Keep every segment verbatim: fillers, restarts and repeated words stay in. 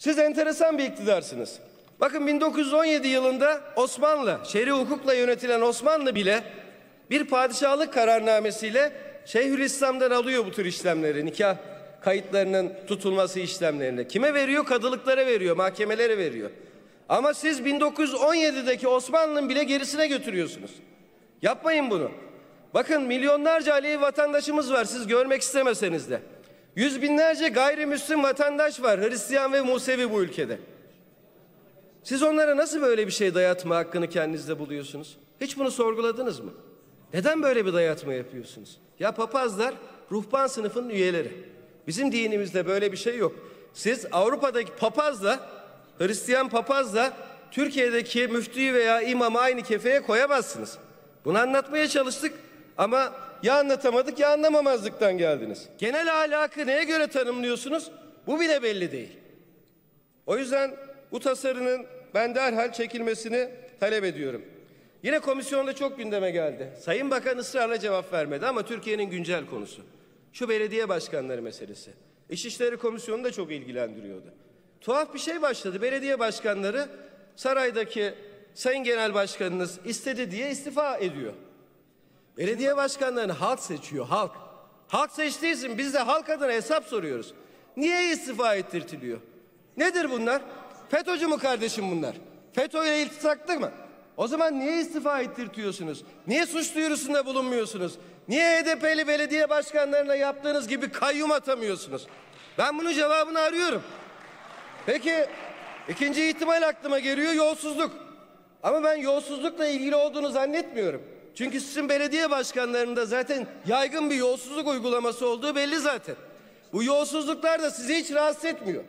Siz enteresan bir iktidarsınız. Bakın bin dokuz yüz on yedi yılında Osmanlı, şer'i hukukla yönetilen Osmanlı bile bir padişahlık kararnamesiyle Şeyhülislam'dan alıyor bu tür işlemleri, nikah kayıtlarının tutulması işlemlerini. Kime veriyor? Kadılıklara veriyor, mahkemelere veriyor. Ama siz bin dokuz yüz on yedideki Osmanlı'nın bile gerisine götürüyorsunuz. Yapmayın bunu. Bakın milyonlarca Alevi vatandaşımız var, siz görmek istemeseniz de. Yüz binlerce gayrimüslim vatandaş var, Hristiyan ve Musevi bu ülkede. Siz onlara nasıl böyle bir şey dayatma hakkını kendinizde buluyorsunuz? Hiç bunu sorguladınız mı? Neden böyle bir dayatma yapıyorsunuz? Ya papazlar ruhban sınıfının üyeleri. Bizim dinimizde böyle bir şey yok. Siz Avrupa'daki papazla, Hristiyan papazla Türkiye'deki müftüyü veya imamı aynı kefeye koyamazsınız. Bunu anlatmaya çalıştık ama ya anlatamadık ya anlamamazlıktan geldiniz. Genel ahlakı neye göre tanımlıyorsunuz? Bu bile belli değil. O yüzden bu tasarının ben derhal çekilmesini talep ediyorum. Yine komisyonda çok gündeme geldi. Sayın Bakan ısrarla cevap vermedi ama Türkiye'nin güncel konusu. Şu belediye başkanları meselesi. İçişleri Komisyonu da çok ilgilendiriyordu. Tuhaf bir şey başladı. Belediye başkanları saraydaki Sayın Genel Başkanınız istedi diye istifa ediyor. Belediye başkanlarını halk seçiyor, halk. Halk seçtiği için biz de halk adına hesap soruyoruz. Niye istifa ettirtiliyor? Nedir bunlar? FETÖ'cü mü kardeşim bunlar? FETÖ'yle iltisaklı mı? O zaman niye istifa ettirtiyorsunuz? Niye suç duyurusunda bulunmuyorsunuz? Niye H D P'li belediye başkanlarına yaptığınız gibi kayyum atamıyorsunuz? Ben bunun cevabını arıyorum. Peki ikinci ihtimal aklıma geliyor, yolsuzluk. Ama ben yolsuzlukla ilgili olduğunu zannetmiyorum. Çünkü sizin belediye başkanlarında zaten yaygın bir yolsuzluk uygulaması olduğu belli zaten. Bu yolsuzluklar da sizi hiç rahatsız etmiyor.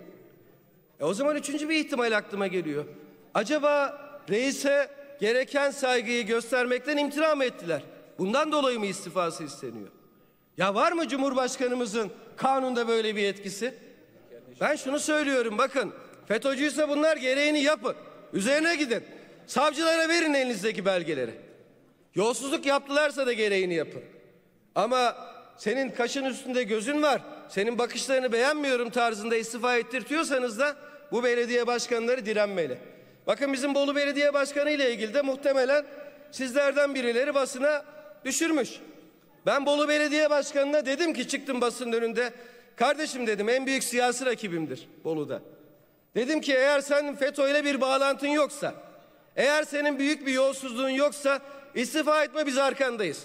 E o zaman üçüncü bir ihtimal aklıma geliyor. Acaba reise gereken saygıyı göstermekten imtina mı ettiler? Bundan dolayı mı istifası isteniyor? Ya var mı Cumhurbaşkanımızın kanunda böyle bir etkisi? Ben şunu söylüyorum, bakın FETÖ'cüyse bunlar gereğini yapın. Üzerine gidin. Savcılara verin elinizdeki belgeleri. Yolsuzluk yaptılarsa da gereğini yapın. Ama senin kaşın üstünde gözün var, senin bakışlarını beğenmiyorum tarzında istifa ettirtiyorsanız da bu belediye başkanları direnmeli. Bakın bizim Bolu Belediye Başkanı ile ilgili de muhtemelen sizlerden birileri basına düşürmüş. Ben Bolu Belediye Başkanı'na dedim ki, çıktım basının önünde. Kardeşim dedim, en büyük siyasi rakibimdir Bolu'da. Dedim ki eğer senin FETÖ ile bir bağlantın yoksa, eğer senin büyük bir yolsuzluğun yoksa istifa etme, biz arkandayız.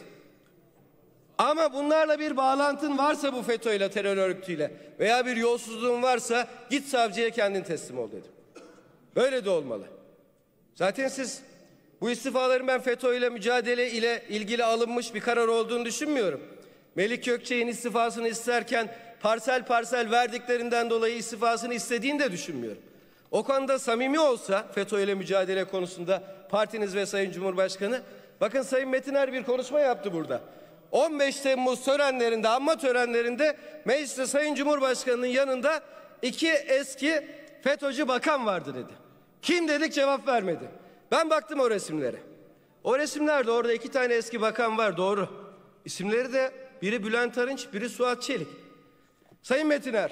Ama bunlarla bir bağlantın varsa, bu FETÖ ile, terör örgütüyle veya bir yolsuzluğun varsa git savcıya kendin teslim ol dedim. Böyle de olmalı. Zaten siz bu istifaların ben FETÖ ile mücadele ile ilgili alınmış bir karar olduğunu düşünmüyorum. Melik Gökçek'in istifasını isterken parsel parsel verdiklerinden dolayı istifasını istediğini de düşünmüyorum. O konuda samimi olsa FETÖ ile mücadele konusunda partiniz ve Sayın Cumhurbaşkanı, bakın Sayın Metiner bir konuşma yaptı burada. on beş Temmuz törenlerinde, anma törenlerinde mecliste Sayın Cumhurbaşkanı'nın yanında iki eski FETÖ'cü bakan vardı dedi. Kim dedik, cevap vermedi. Ben baktım o resimlere. O resimlerde orada iki tane eski bakan var, doğru. İsimleri de biri Bülent Arınç, biri Suat Çelik. Sayın Metiner,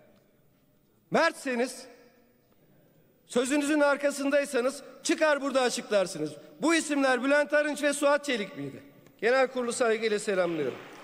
mertseniz, sözünüzün arkasındaysanız çıkar burada açıklarsınız. Bu isimler Bülent Arınç ve Suat Çelik miydi? Genel kurulu saygıyla selamlıyorum.